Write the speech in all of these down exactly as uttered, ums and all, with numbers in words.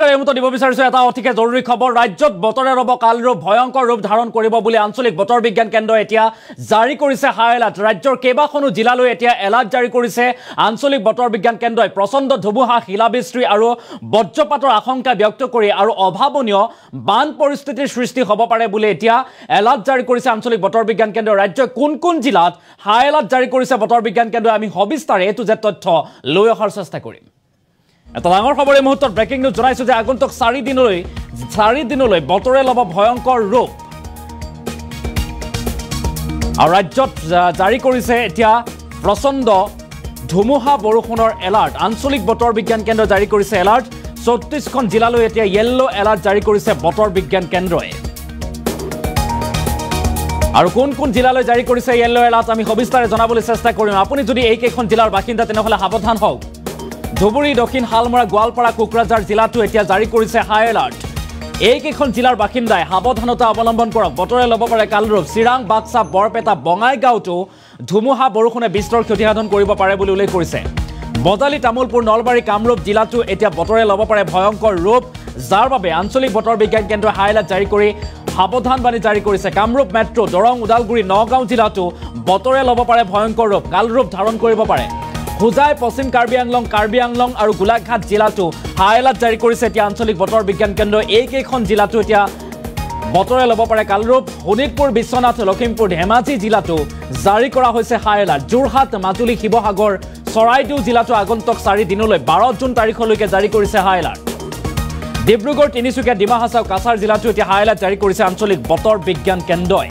এই মুহূৰ্তত দিব বিচাৰিছো এটা অতিকে জৰুৰী খবৰ ৰাজ্যত বতৰে ৰব কালৰূপ ভয়ংকৰ ৰূপ ধাৰণ কৰিব বুলি আঞ্চলিক বতৰ বিজ্ঞান কেন্দ্ৰই এতিয়া জাৰি কৰিছে হাই এলাৰ্ট ৰাজ্যৰ কেইবাখনো জিলালৈ এতিয়া এলাৰ্ট জাৰি কৰিছে আঞ্চলিক বতৰ বিজ্ঞান কেন্দ্ৰই প্ৰচণ্ড ধুমুহা শিলাবৃষ্টি আৰু বজ্ৰপাতৰ আশংকা ব্যক্ত কৰি আৰু অভাৱনীয় বান পৰিস্থিতিৰ সৃষ্টি হ'ব পাৰে বুলি এতিয়া এলাৰ্ট জাৰি কৰিছে আঞ্চলিক বতৰ বিজ্ঞান কেন্দ্ৰই ৰাজ্যৰ কোন কোন জিলাত হাই এলাৰ্ট জাৰি কৰিছে বতৰ বিজ্ঞান কেন্দ্ৰই আমি সবিস্তাৰে এটো যে তথ্য লৈ অহাৰ চেষ্টা কৰিম এটা ডাঙৰ খবৰ এই মুহূৰ্তত ব্ৰেকিং নিউজ জনাইছো যে আগন্তুক চাৰি দিনলৈ চাৰি দিনলৈ বতৰে ল'ব ভয়ংকৰ ৰূপ আৰু ৰাজ্যত জাৰি কৰিছে এতিয়া প্ৰচণ্ড ধুমুহা বৰষুণৰ এলাৰ্ট আঞ্চলিক বতৰ বিজ্ঞান কেন্দ্ৰ জাৰি কৰিছে এলাৰ্ট চৌত্ৰিশখন জিলালৈ এতিয়া য়েল্লো এলাৰ্ট জাৰি কৰিছে বতৰ বিজ্ঞান কেন্দ্ৰই আৰু কোন কোন জিলালৈ জাৰি কৰিছে য়েল্লো এলাৰ্ট আমি সবিস্তাৰে জনাবলৈ চেষ্টা কৰিম আপুনি যদি এই কেইখন জিলাৰ বাসিন্দা তেনেহলে সাৱধান হওক ধুবুৰী দক্ষিণ হালমৰা গোৱালপাৰা কোকৰাঝাৰ জিলাটো এতিয়া জাৰি কৰিছে হাই এলাৰ্ট এই কেইখন জিলাৰ বাসিন্দাই সাৱধানতা অৱলম্বন কৰক বতৰে ল'ব পাৰে কালৰূপ চিৰাং বাক্সা বৰপেটা বঙাইগাঁওতো ধুমুহা বৰষুণে বিস্তৰ ক্ষতিসাধন কৰিব পাৰে বুলি উল্লেখ কৰিছে বজালি তামুলপুৰ নলবাৰী কামৰূপ জিলাটো এতিয়া বতৰে ল'ব পাৰে ভয়ংকৰ ৰূপ যাৰ বাবে আঞ্চলিক বতৰ বিজ্ঞান কেন্দ্ৰই হাই এলাৰ্ট জাৰি কৰি সাৱধানবাণী জাৰি কৰিছে কামৰূপ মেট্ৰ' দৰং ওদালগুৰি নগাঁও জিলাটো বতৰে ল'ব পাৰে ভয়ংকৰ ৰূপ কালৰূপ ধাৰণ কৰিব পাৰে হুজাই পশ্চিম কাৰ্বি আংলং কাৰ্বি আংলং আৰু গোলাঘাট জিলাটো হাই এলাৰ্ট জাৰি কৰিছে এতিয়া আঞ্চলিক বতৰ বিজ্ঞান কেন্দ্ৰই এই কেইখন জিলাটো এতিয়া বতৰে ল'ব পাৰে কালৰূপ শোণিতপুৰ বিশ্বনাথ লখিমপুৰ ধেমাজি জিলাটো জাৰি কৰা হৈছে হাই এলাৰ্ট যোৰহাট মাজুলী শিৱসাগৰ চৰাইদেউ জিলাটো আগন্তুক চাৰি দিনলৈ বাৰ জুন তাৰিখলৈকে জাৰি কৰিছে হাই এলাৰ্ট ডিব্ৰুগড় তিনিচুকীয়া ডিমা হাছাও কাছাৰ জিলাটো এতিয়া হাই এলাৰ্ট জাৰি কৰিছে আঞ্চলিক বতৰ বিজ্ঞান কেন্দ্ৰই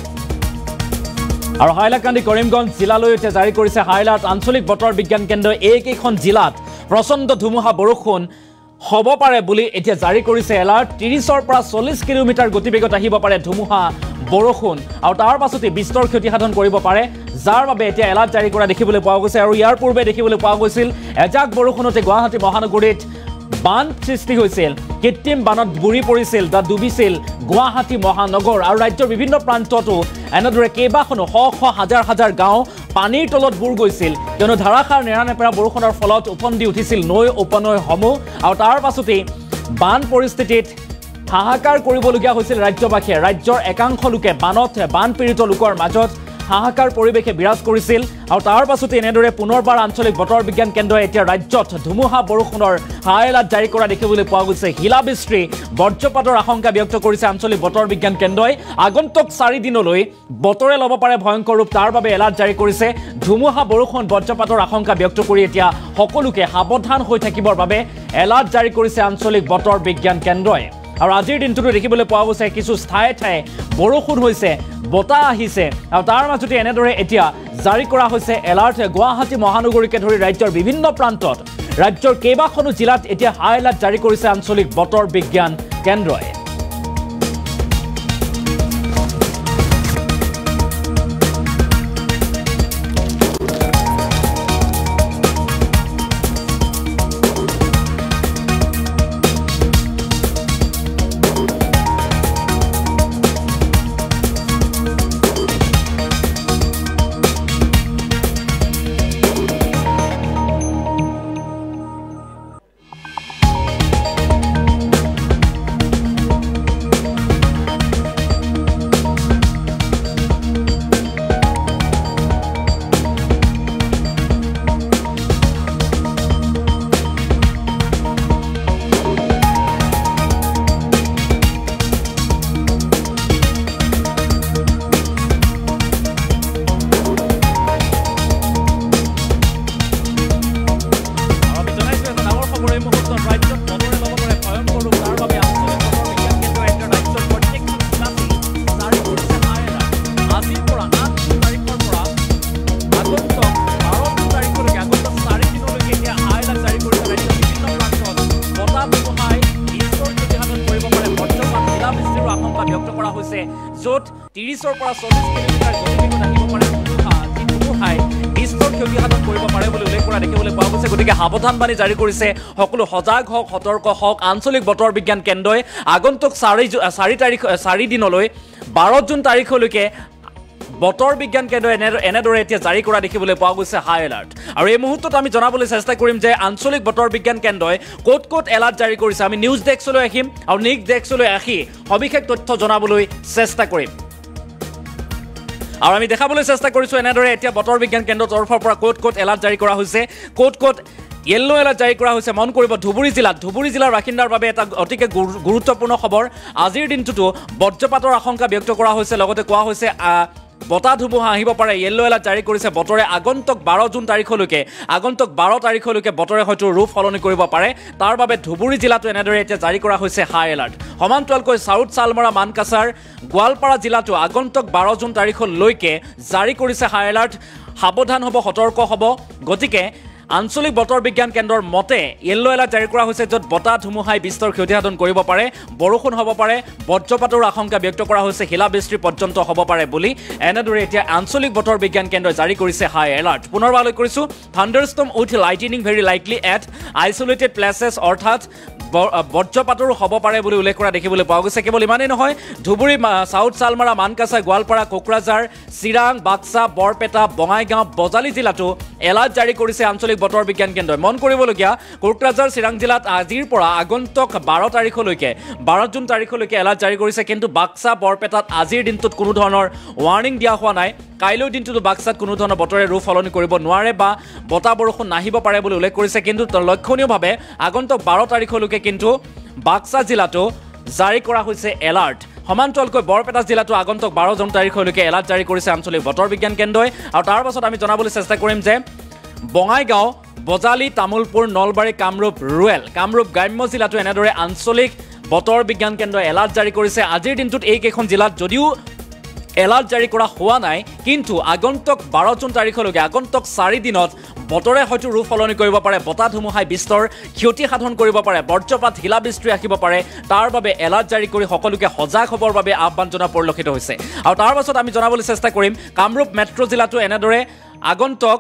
আৰু হাইলাকান্দি কৰিমগঞ্জ জিলালৈ এতিয়া জাৰি কৰিছে হাই এলাৰ্ট আঞ্চলিক বতৰ বিজ্ঞান কেন্দ্ৰই এই কেইখন জিলাত প্ৰচণ্ড ধুমুহা বৰষুণ হ'ব পাৰে বুলি এতিয়া জাৰি কৰিছে এলাৰ্ট ত্ৰিশৰ পৰা চল্লিশ কিলোমিটাৰ গতিবেগত আহিব পাৰে ধুমুহা বৰষুণ আৰু তাৰ পাছতে বিস্তৰ ক্ষতিসাধন কৰিব পাৰে যাৰ বাবে এতিয়া এলাৰ্ট জাৰি কৰা দেখিবলৈ পোৱা গৈছে আৰু ইয়াৰ পূৰ্বে দেখিবলৈ পোৱা গৈছিল এজাক বৰষুণতে গুৱাহাটী মহানগৰীত বান সৃষ্টি হৈছিল কৃত্ৰিম বানত বুৰি পৰিছিল বা ডুবিছিল গুৱাহাটী মহানগৰ আৰু ৰাজ্যৰ বিভিন্ন প্ৰান্ততো এনেদৰে কেইবাখনো শ শ হাজাৰ হাজাৰ গাঁও পানীৰ তলত বুৰ গৈছিল কিয়নো ধাৰাসাৰ নেৰানেপেৰা বৰষুণৰ ফলত উপন্দি উঠিছিল নৈ উপনৈসমূহ আৰু তাৰ পাছতেই বান পৰিস্থিতিত হাহাকাৰ কৰিবলগীয়া হৈছিল ৰাজ্যবাসীয়ে ৰাজ্যৰ একাংশ লোকে বানত বানপীড়িত লোকৰ মাজত হাহাকাৰ পৰিৱেশে বিৰাজ কৰিছিল আৰু তাৰ পাছতে এনেদৰে পুনৰবাৰ আঞ্চলিক বতৰ বিজ্ঞান কেন্দ্ৰই এতিয়া ৰাজ্যত ধুমুহা বৰষুণৰ হাই এলাৰ্ট জাৰি কৰা দেখিবলৈ পোৱা গৈছে শিলাবৃষ্টি বজ্ৰপাতৰ আশংকা ব্যক্ত কৰিছে আঞ্চলিক বতৰ বিজ্ঞান কেন্দ্ৰই আগন্তুক চাৰি দিনলৈ বতৰে ল'ব পাৰে ভয়ংকৰ ৰূপ তাৰ বাবে এলাৰ্ট জাৰি কৰিছে ধুমুহা বৰষুণ বজ্ৰপাতৰ আশংকা ব্যক্ত কৰি এতিয়া সকলোকে সাৱধান হৈ থাকিবৰ বাবে এলাৰ্ট জাৰি কৰিছে আঞ্চলিক বতৰ বিজ্ঞান কেন্দ্ৰই আৰু আজিৰ দিনটোতো দেখিবলৈ পোৱা গৈছে কিছু ঠায়ে ঠায়ে বৰষুণ হৈছে বতাহ আহিছে আৰু তাৰ মাজতে এনেদৰে এতিয়া জাৰি কৰা হৈছে এলাৰ্ট গুৱাহাটী মহানগৰীকে ধৰি ৰাজ্যৰ বিভিন্ন প্ৰান্তত ৰাজ্যৰ কেইবাখনো জিলাত এতিয়া হাই এলাৰ্ট জাৰি কৰিছে আঞ্চলিক বতৰ বিজ্ঞান কেন্দ্ৰই য'ত ত্ৰিশৰ পৰা চল্লিশ কিলোমিটাৰ গতিবেগত আহিব পাৰে ধুমুহা যি ধুমুহাই বিস্তৰ ক্ষতিসাধন কৰিব পাৰে বুলি উল্লেখ কৰা দেখিবলৈ পোৱা গৈছে গতিকে সাৱধানবাণী জাৰি কৰিছে সকলো সজাগ হওক সতৰ্ক হওক আঞ্চলিক বতৰ বিজ্ঞান কেন্দ্ৰই আগন্তুক চাৰি চাৰি তাৰিখ চাৰি দিনলৈ বাৰ জুন তাৰিখলৈকে বতৰ বিজ্ঞান কেন্দ্ৰই এনেদৰে এতিয়া জাৰি কৰা দেখিবলৈ পোৱা গৈছে হাই এলাৰ্ট আৰু এই মুহূৰ্তত আমি জনাবলৈ চেষ্টা কৰিম যে আঞ্চলিক বতৰ বিজ্ঞান কেন্দ্ৰই ক'ত ক'ত এলাৰ্ট জাৰি কৰিছে আমি নিউজ ডেস্কলৈ আহিম আৰু নিউজ ডেস্কলৈ আহি সবিশেষ তথ্য জনাবলৈ চেষ্টা কৰিম আৰু আমি দেখাবলৈ চেষ্টা কৰিছোঁ এনেদৰে এতিয়া বতৰ বিজ্ঞান কেন্দ্ৰৰ তৰফৰ পৰা ক'ত ক'ত এলাৰ্ট জাৰি কৰা হৈছে ক'ত ক'ত য়েল্লো এলাৰ্ট জাৰি কৰা হৈছে মন কৰিব ধুবুৰী জিলাত ধুবুৰী জিলাৰ বাসিন্দাৰ বাবে এটা অতিকে গুৰুত্বপূৰ্ণ খবৰ আজিৰ দিনটোতো বজ্ৰপাতৰ আশংকা ব্যক্ত কৰা হৈছে লগতে কোৱা হৈছে বতাহ ধুমুহা আহিব পাৰে য়েল্লো এলাৰ্ট জাৰি কৰিছে বতৰে আগন্তুক বাৰ জুন তাৰিখলৈকে আগন্তুক বাৰ তাৰিখলৈকে বতৰে হয়তো ৰূপ সলনি কৰিব পাৰে তাৰ বাবে ধুবুৰী জিলাতো এনেদৰে এতিয়া জাৰি কৰা হৈছে হাই এলাৰ্ট সমান্তৰালকৈ সাউথ চালমৰা মানকাছাৰ গোৱালপাৰা জিলাতো আগন্তুক বাৰ জুন তাৰিখলৈকে জাৰি কৰিছে হাই এলাৰ্ট সাৱধান হ'ব সতৰ্ক হ'ব গতিকে আঞ্চলিক বতৰ বিজ্ঞান কেন্দ্ৰৰ মতে য়েল্লো এলাৰ্ট জাৰি কৰা হৈছে য'ত বতাহ ধুমুহাই বিস্তৰ ক্ষতিসাধন কৰিব পাৰে বৰষুণ হ'ব পাৰে বজ্ৰপাতৰ আশংকা ব্যক্ত কৰা হৈছে শিলাবৃষ্টি পৰ্যন্ত হ'ব পাৰে বুলি এনেদৰে এতিয়া আঞ্চলিক বতৰ বিজ্ঞান কেন্দ্ৰই জাৰি কৰিছে হাই এলাৰ্ট পুনৰবাৰলৈ কৰিছোঁ thunderstorm with lightning very likely at isolated places অৰ্থাৎ বজ্ৰপাতৰো হ'ব পাৰে বুলি উল্লেখ কৰা দেখিবলৈ পোৱা গৈছে কেৱল ইমানেই নহয় ধুবুৰী সাউথ চালমাৰা মানকাছা গোৱালপাৰা কোকৰাঝাৰ চিৰাং বাক্সা বৰপেটা বঙাইগাঁও বজালী জিলাতো এলাৰ্ট জাৰি কৰিছে আঞ্চলিক বতৰ বিজ্ঞান কেন্দ্ৰই মন কৰিবলগীয়া কোকৰাঝাৰ চিৰাং জিলাত আজিৰ পৰা আগন্তুক বাৰ তাৰিখলৈকে বাৰ জুন তাৰিখলৈকে এলাৰ্ট জাৰি কৰিছে কিন্তু বাক্সা বৰপেটাত আজিৰ দিনটোত কোনো ধৰণৰ ৱাৰ্ণিং দিয়া হোৱা নাই কাইলৈৰ দিনটোতো বাক্সাত কোনো ধৰণৰ বতৰে ৰূপ সলনি কৰিব নোৱাৰে বা বতাহ বৰষুণ নাহিব পাৰে বুলি উল্লেখ কৰিছে কিন্তু লক্ষণীয়ভাৱে আগন্তুক বাৰ তাৰিখলৈকে কিন্তু বাক্সা জিলাতো জাৰি কৰা হৈছে এলাৰ্ট সমান্তৰালকৈ বৰপেটা জিলাতো আগন্তুক বাৰ জুন তাৰিখলৈকে এলাৰ্ট জাৰি কৰিছে আঞ্চলিক বতৰ বিজ্ঞান কেন্দ্ৰই আৰু তাৰ পাছত আমি জনাবলৈ চেষ্টা কৰিম যে বঙাইগাঁও বজালী তামুলপুৰ নলবাৰী কামৰূপ ৰুৰেল কামৰূপ গ্ৰাম্য জিলাতো এনেদৰে আঞ্চলিক বতৰ বিজ্ঞান কেন্দ্ৰই এলাৰ্ট জাৰি কৰিছে আজিৰ দিনটোত এইকেইখন জিলাত যদিও এলাৰ্ট জাৰি কৰা হোৱা নাই কিন্তু আগন্তুক বাৰ জুন তাৰিখলৈকে আগন্তুক চাৰি দিনত বতৰে হয়তো ৰূপ সলনি কৰিব পাৰে বতাহ ধুমুহাই বিস্তৰ ক্ষতি সাধন কৰিব পাৰে বজ্ৰপাত শিলাবৃষ্টি আহিব পাৰে তাৰ বাবে এলাৰ্ট জাৰি কৰি সকলোকে সজাগ হ'বৰ বাবে আহ্বান জনোৱা পৰিলক্ষিত হৈছে আৰু তাৰ পাছত আমি জনাবলৈ চেষ্টা কৰিম কামৰূপ মেট্ৰ' জিলাতো এনেদৰে আগন্তুক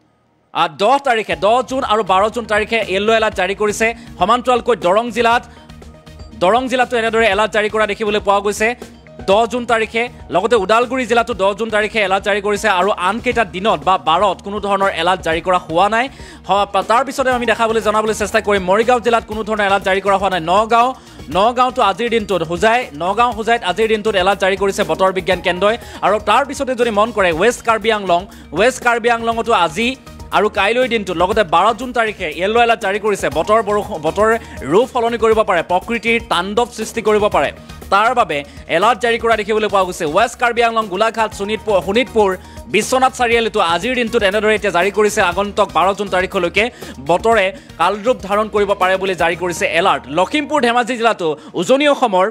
দহ তাৰিখে দহ জুন আৰু বাৰ জুন তাৰিখে য়েল্লো এলাৰ্ট জাৰি কৰিছে সমান্তৰালকৈ দৰং জিলাত দৰং জিলাতো এনেদৰে এলাৰ্ট জাৰি কৰা দেখিবলৈ পোৱা গৈছে দহ জুন তাৰিখে লগতে ওদালগুৰি জিলাতো দহ জুন তাৰিখে এলাৰ্ট জাৰি কৰিছে আৰু আনকেইটা দিনত বা বাৰত কোনো ধৰণৰ এলাৰ্ট জাৰি কৰা হোৱা নাই তাৰ পিছতে আমি দেখাবলৈ জনাবলৈ চেষ্টা কৰিম মৰিগাঁও জিলাত কোনো ধৰণৰ এলাৰ্ট জাৰি কৰা হোৱা নাই নগাঁও নগাঁওতো আজিৰ দিনটোত হোজাই নগাঁও হোজাইত আজিৰ দিনটোত এলাৰ্ট জাৰি কৰিছে বতৰ বিজ্ঞান কেন্দ্ৰই আৰু তাৰ পিছতে যদি মন কৰে ৱেষ্ট কাৰ্বি আংলং ৱেষ্ট কাৰ্বি আংলঙতো আজি আৰু কাইলৈৰ দিনটোত লগতে বাৰ জুন তাৰিখে য়েল্লো এলাৰ্ট জাৰি কৰিছে বতৰ বৰষুণ বতৰে ৰূপ সলনি কৰিব পাৰে প্ৰকৃতিৰ তাণ্ডৱ সৃষ্টি কৰিব পাৰে তাৰ বাবে এলাৰ্ট জাৰি কৰা দেখিবলৈ পোৱা গৈছে ৱেষ্ট কাৰ্বি আংলং গোলাঘাট শোণিতপুৰ শোণিতপুৰ বিশ্বনাথ চাৰিআলিতো আজিৰ দিনটোত এনেদৰে এতিয়া জাৰি কৰিছে আগন্তুক বাৰ জুন তাৰিখলৈকে বতৰে কালৰূপ ধাৰণ কৰিব পাৰে বুলি জাৰি কৰিছে এলাৰ্ট লখিমপুৰ ধেমাজি জিলাতো উজনি অসমৰ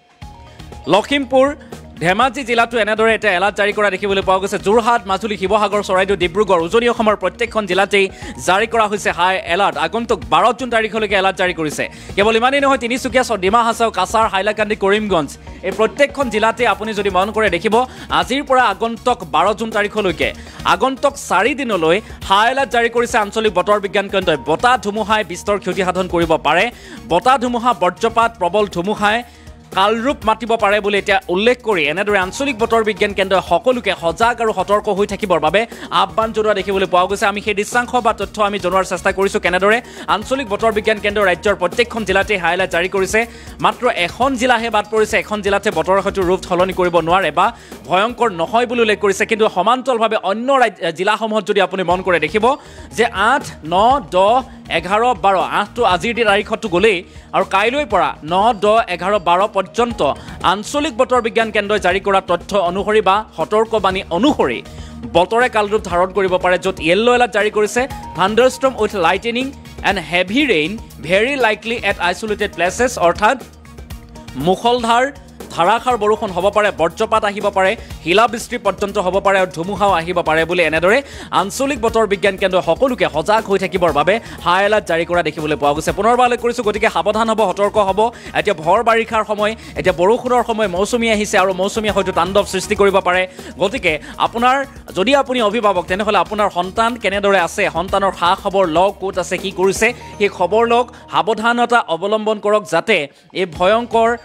লখিমপুৰ ধেমাজি জিলাতো এনেদৰে এটা এলাৰ্ট জাৰি কৰা দেখিবলৈ পোৱা গৈছে যোৰহাট মাজুলী শিৱসাগৰ চৰাইদেউ ডিব্ৰুগড় উজনি অসমৰ প্ৰত্যেকখন জিলাতেই জাৰি কৰা হৈছে হাই এলাৰ্ট আগন্তুক বাৰ জুন তাৰিখলৈকে এলাৰ্ট জাৰি কৰিছে কেৱল ইমানেই নহয় তিনিচুকীয়া ডিমা হাছাও কাছাৰ হাইলাকান্দি কৰিমগঞ্জ এই প্ৰত্যেকখন জিলাতে আপুনি যদি মন কৰে দেখিব আজিৰ পৰা আগন্তুক বাৰ জুন তাৰিখলৈকে আগন্তুক চাৰি দিনলৈ হাই এলাৰ্ট জাৰি কৰিছে আঞ্চলিক বতৰ বিজ্ঞান কেন্দ্ৰই বতাহ ধুমুহাই বিস্তৰ ক্ষতি সাধন কৰিব পাৰে বতাহ ধুমুহা বজ্ৰপাত প্ৰবল ধুমুহাই কালৰূপ মাতিব পাৰে বুলি এতিয়া উল্লেখ কৰি এনেদৰে আঞ্চলিক বতৰ বিজ্ঞান কেন্দ্ৰই সকলোকে সজাগ আৰু সতৰ্ক হৈ থাকিবৰ বাবে আহ্বান জনোৱা দেখিবলৈ পোৱা গৈছে আমি সেই দৃশ্যাংশ বা তথ্য আমি জনোৱাৰ চেষ্টা কৰিছোঁ কেনেদৰে আঞ্চলিক বতৰ বিজ্ঞান কেন্দ্ৰ ৰাজ্যৰ প্ৰত্যেকখন জিলাতে হাই এলাৰ্ট জাৰি কৰিছে মাত্ৰ এখন জিলাহে বাদ পৰিছে এখন জিলাতে বতৰৰ হয়তো ৰূপ সলনি কৰিব নোৱাৰে বা ভয়ংকৰ নহয় বুলি উল্লেখ কৰিছে কিন্তু সমান্তৰালভাৱে অন্য জিলাসমূহত যদি আপুনি মন কৰে দেখিব যে আঠ ন দহ এঘাৰ বাৰ আঠটো আজিৰ তাৰিখতো গ'লেই আৰু কাইলৈৰ পৰা ন দহ এঘাৰ বাৰ পৰ্যন্ত আঞ্চলিক বতৰ বিজ্ঞান কেন্দ্ৰই জাৰি কৰা তথ্য অনুসৰি বা সতৰ্কবাণী অনুসৰি বতৰে কালৰূপ ধাৰণ কৰিব পাৰে য'ত য়েল্লো এলাৰ্ট জাৰি কৰিছে thunderstorm with lightning and heavy rain very likely at isolated places অৰ্থাৎ মুখলধাৰ ধাৰাসাৰ বৰষুণ হ'ব পাৰে বজ্ৰপাত আহিব পাৰে শিলাবৃষ্টি পৰ্যন্ত হ'ব পাৰে আৰু ধুমুহাও আহিব পাৰে বুলি এনেদৰে আঞ্চলিক বতৰ বিজ্ঞান কেন্দ্ৰই সকলোকে সজাগ হৈ থাকিবৰ বাবে হাই এলাৰ্ট জাৰি কৰা দেখিবলৈ পোৱা গৈছে পুনৰবাৰলৈ কৰিছোঁ গতিকে সাৱধান হ'ব সতৰ্ক হ'ব এতিয়া ভৰ বাৰিষাৰ সময় এতিয়া বৰষুণৰ সময় মৌচুমী আহিছে আৰু মৌচুমীয়ে হয়তো তাণ্ডৱ সৃষ্টি কৰিব পাৰে গতিকে আপোনাৰ যদি আপুনি অভিভাৱক তেনেহ'লে আপোনাৰ সন্তান কেনেদৰে আছে সন্তানৰ খা খবৰ লওক ক'ত আছে কি কৰিছে সেই খবৰ লওক সাৱধানতা অৱলম্বন কৰক যাতে এই ভয়ংকৰ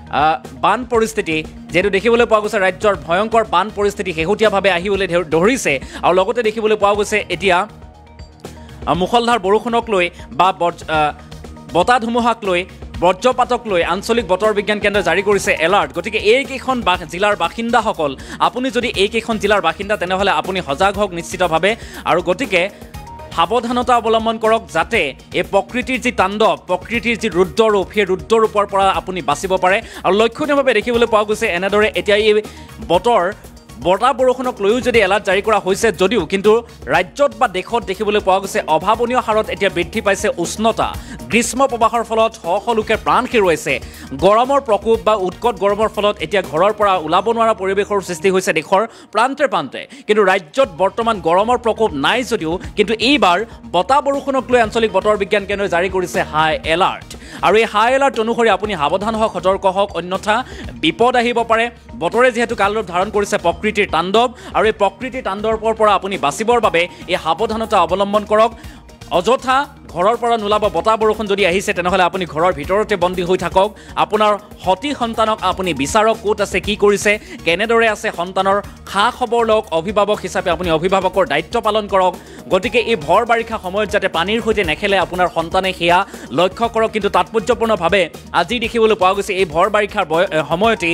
বান পৰিস্থিতি যেটো দেখিবলৈ পোৱা গৈছে ৰাজ্যৰ ভয়ংকৰ বান পৰিস্থিতি শেহতীয়াভাৱে আহিবলৈ ধৰিছে আৰু লগতে দেখিবলৈ পোৱা গৈছে এতিয়া মুখলধাৰ বৰষুণক লৈ বা বতাহ ধুমুহাক লৈ বজ্ৰপাতক লৈ আঞ্চলিক বতৰ বিজ্ঞান কেন্দ্ৰই জাৰি কৰিছে এলাৰ্ট গতিকে এইকেইখন জিলাৰ বাসিন্দাসকল আপুনি যদি এইকেইখন জিলাৰ বাসিন্দা তেনেহ'লে আপুনি সজাগ হওক নিশ্চিতভাৱে আৰু গতিকে সাৱধানতা অৱলম্বন কৰক যাতে এই প্ৰকৃতিৰ যি তাণ্ডৱ প্ৰকৃতিৰ যি ৰুদ্ৰৰূপ সেই ৰুদ্ৰৰূপৰ পৰা আপুনি বাচিব পাৰে আৰু লক্ষণীয়ভাৱে দেখিবলৈ পোৱা গৈছে এনেদৰে এতিয়া এই বতৰ বতাহ বৰষুণক লৈও যদি এলাৰ্ট জাৰি কৰা হৈছে যদিও কিন্তু ৰাজ্যত বা দেশত দেখিবলৈ পোৱা গৈছে অভাৱনীয় হাৰত এতিয়া বৃদ্ধি পাইছে উষ্ণতা গ্ৰীষ্ম প্ৰবাহৰ ফলত শ শ লোকে প্ৰাণ হেৰুৱাইছে গৰমৰ প্ৰকোপ বা উৎকট গৰমৰ ফলত এতিয়া ঘৰৰ পৰা ওলাব নোৱাৰা পৰিৱেশৰ সৃষ্টি হৈছে দেশৰ প্ৰান্তে প্ৰান্তে কিন্তু ৰাজ্যত বৰ্তমান গৰমৰ প্ৰকোপ নাই যদিও কিন্তু এইবাৰ বতাহ বৰষুণক লৈ আঞ্চলিক বতৰ বিজ্ঞান কেন্দ্ৰই জাৰি কৰিছে হাই এলাৰ্ট আৰু এই হাই এলাৰ্ট অনুসৰি আপুনি সাৱধান হওক সতৰ্ক হওক অন্যথা বিপদ আহিব পাৰে বতৰে যেহেতু কালৰূপ ধাৰণ কৰিছে প্ৰকৃতিৰ তাণ্ডৱ আৰু এই প্ৰকৃতিৰ তাণ্ডৱৰ পৰা আপুনি বাচিবৰ বাবে এই সাৱধানতা অৱলম্বন কৰক অযথা ঘৰৰ পৰা নোলাব বতাহ বৰষুণ যদি আহিছে তেনেহ'লে আপুনি ঘৰৰ ভিতৰতে বন্দী হৈ থাকক আপোনাৰ সতি সন্তানক আপুনি বিচাৰক ক'ত আছে কি কৰিছে কেনেদৰে আছে সন্তানৰ খা খবৰ লওক অভিভাৱক হিচাপে আপুনি অভিভাৱকৰ দায়িত্ব পালন কৰক গতিকে এই ভৰ বাৰিষা সময়ত যাতে পানীৰ সৈতে নেখেলে আপোনাৰ সন্তানে সেয়া লক্ষ্য কৰক কিন্তু তাৎপৰ্যপূৰ্ণভাৱে আজি দেখিবলৈ পোৱা গৈছে এই ভৰ বাৰিষাৰ সময়তেই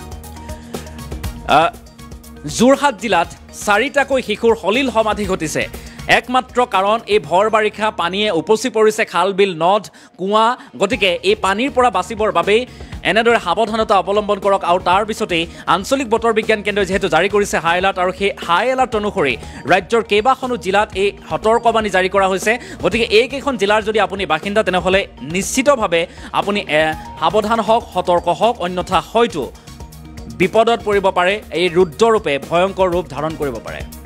যোৰহাট জিলাত চাৰিটাকৈ শিশুৰ সলিল সমাধি ঘটিছে একমাত্ৰ কাৰণ এই ভৰ বাৰিষা পানীয়ে উপচি পৰিছে খাল বিল নদ কুঁৱা গতিকে এই পানীৰ পৰা বাচিবৰ বাবেই এনেদৰে সাৱধানতা অৱলম্বন কৰক আৰু তাৰ পিছতেই আঞ্চলিক বতৰ বিজ্ঞান কেন্দ্ৰই যেহেতু জাৰি কৰিছে হাই এলাৰ্ট আৰু সেই হাই এলাৰ্ট অনুসৰি ৰাজ্যৰ কেইবাখনো জিলাত এই সতৰ্কবাণী জাৰি কৰা হৈছে গতিকে এইকেইখন জিলাৰ যদি আপুনি বাসিন্দা তেনেহ'লে নিশ্চিতভাৱে আপুনি সাৱধান হওক সতৰ্ক হওক অন্যথা হয়তো বিপদত পৰিব পাৰে এই ৰুদ্ৰৰূপে ভয়ংকৰ ৰূপ ধাৰণ কৰিব পাৰে